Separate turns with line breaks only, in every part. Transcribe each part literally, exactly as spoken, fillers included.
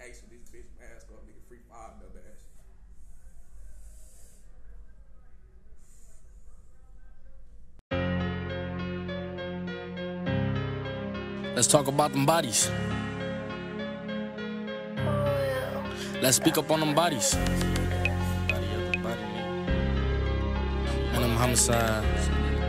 gangster, this bitch mask up, nigga, free five double ass.
Let's talk about them bodies. Let's speak up on them bodies. And them homicides.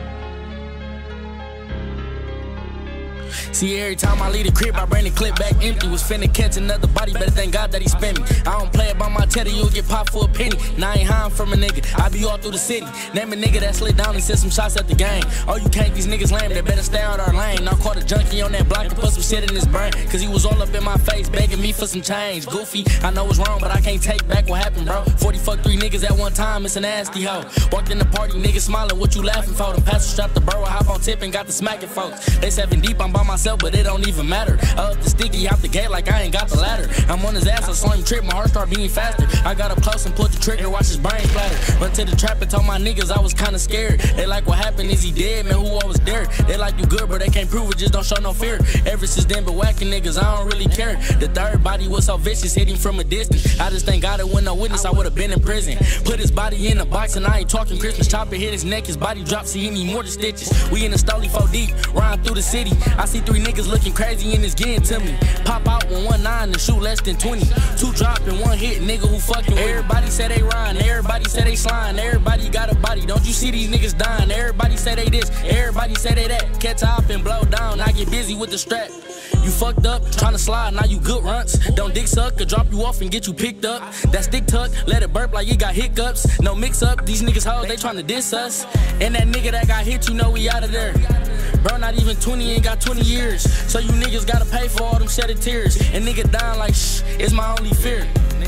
See, every time I leave the crib, I bring the clip back empty. Was finna catch another body, better thank God that he spent me. I don't play about my cheddar, you'll get popped for a penny. Now I ain't hiding from a nigga, I be all through the city. Name a nigga that slid down and sent some shots at the game. Oh, you can't, these niggas lame, they better stay out our lane. I caught a junkie on that block and put some shit in his brain. Cause he was all up in my face, begging me for some change. Goofy, I know it's wrong, but I can't take back what happened, bro. forty fuck three niggas at one time, it's a nasty hoe. Walked in the party, niggas smiling, what you laughing for? The pastor strapped the burrow, hop on tip and got the smacking folks. They seven deep, I'm by myself, but it don't even matter. Up the sticky out the gate like I ain't got the ladder. I'm on his ass, I saw him trip, my heart start beating faster. I got up close and pulled the trigger, watch his brain splatter. Run to the trap and told my niggas I was kinda scared. They like, what happened, is he dead, man, who all was there? They like, you good, but they can't prove it, just don't show no fear. Ever since then, been whacking niggas, I don't really care. The third body was so vicious, hit him from a distance. I just thank God it went no witness, I would've been in prison. Put his body in a box and I ain't talking Christmas. Chopper hit his neck, his body dropped, see he need more than stitches. We in the stoley four deep, riding through the city. I see three niggas looking crazy and it's getting to me. Pop out with one nine and shoot less than twenty. Two drop and one hit, nigga who fucking with. Everybody say they rhyme, everybody say they slime. Everybody got a body, don't you see these niggas dying? Everybody say they this, everybody say they that. Catch up and blow down, I get busy with the strap. You fucked up, tryna slide, now you good runts. Don't dick suck, could drop you off and get you picked up. That stick tuck, let it burp like it got hiccups. No mix up, these niggas hoes, they tryna diss us. And that nigga that got hit, you know we out of there. Bro, not even twenty, ain't got twenty years. So you niggas gotta pay for all them shedded tears. And nigga dying like shh, it's my only fear.